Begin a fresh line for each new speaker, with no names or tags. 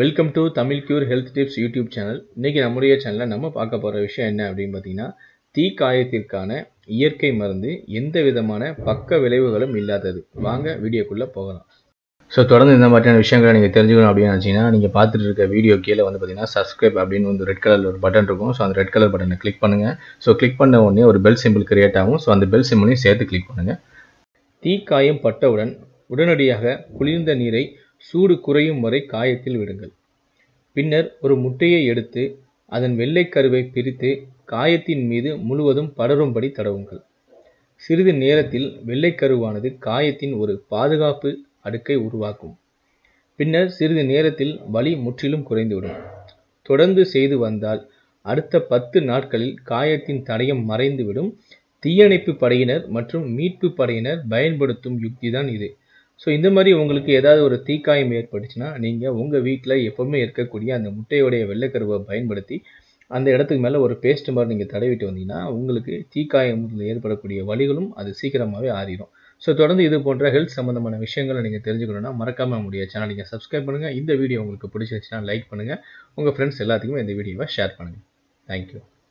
Welcome to தமிழ்க்யூர் health tips YouTube channel. இன்னைக்கு நம்முடைய சேனலில் நம்ம பார்க்க போகிற விஷயம் என்ன அப்படின்னு பார்த்தீங்கன்னா, தீக்காயத்திற்கான இயற்கை மருந்து எந்த விதமான பக்க விளைவுகளும் இல்லாதது. வாங்க வீடியோக்குள்ளே போகலாம். ஸோ தொடர்ந்து இந்த மாதிரியான விஷயங்களை நீங்கள் தெரிஞ்சுக்கணும் அப்படின்னு நினச்சிங்கன்னா, நீங்கள் பார்த்துட்டு இருக்க வீடியோ கீழே வந்து பார்த்தீங்கன்னா சப்ஸ்கிரைப் அப்படின்னு வந்து ரெட் கலரில் ஒரு பட்டன் இருக்கும். ஸோ அந்த ரெட் கலர் பட்டனை கிளிக் பண்ணுங்கள். ஸோ கிளிக் பண்ண உடனே ஒரு பெல் சிம்பிள் கிரியேட் ஆகும். ஸோ அந்த பெல் சிம்பிளையும் சேர்த்து கிளிக் பண்ணுங்கள். தீக்காயம் பட்டவுடன் உடனடியாக குளிர்ந்த நீரை சூடு குறையும் வரை காயத்தில் விடுங்கள். பின்னர் ஒரு முட்டையை எடுத்து அதன் வெள்ளைக்கருவை பிரித்து காயத்தின் மீது முழுவதும் படரும்படி தடவுங்கள். சிறிது நேரத்தில் வெள்ளைக்கருவானது காயத்தின் ஒரு பாதுகாப்பு அடுக்கை உருவாக்கும். பின்னர் சிறிது நேரத்தில் வலி முற்றிலும் குறைந்துவிடும். தொடர்ந்து செய்து வந்தால் அடுத்த 10 நாட்களில் காயத்தின் தடயம் மறைந்துவிடும். தீயணைப்பு படையினர் மற்றும் மீட்பு படையினர் பயன்படுத்தும் யுக்தி தான் இது. ஸோ இந்த மாதிரி உங்களுக்கு ஏதாவது ஒரு தீக்காயம் ஏற்பட்டுச்சுன்னா, நீங்கள் உங்கள் வீட்டில் எப்போவுமே இருக்கக்கூடிய அந்த முட்டையோடைய வெள்ளைக்கருவை பயன்படுத்தி அந்த இடத்துக்கு மேலே ஒரு பேஸ்ட் மாதிரி நீங்கள் தடவிட்டு வந்தீங்கன்னா, உங்களுக்கு தீக்காயத்தில் ஏற்படக்கூடிய வலிகளும் அது சீக்கிரமாகவே ஆறிடும். ஸோ தொடர்ந்து இது போன்ற ஹெல்த் சம்மந்தமான விஷயங்களை நீங்கள் தெரிஞ்சுக்கணுன்னா மறக்காமல் நம்முடைய சேனல் நீங்கள் சப்ஸ்கிரைப் பண்ணுங்கள். இந்த வீடியோ உங்களுக்கு பிடிச்சிருச்சுன்னா லைக் பண்ணுங்கள். உங்கள் ஃப்ரெண்ட்ஸ் எல்லாத்துக்குமே இந்த வீடியோவை ஷேர் பண்ணுங்கள். தேங்க்யூ.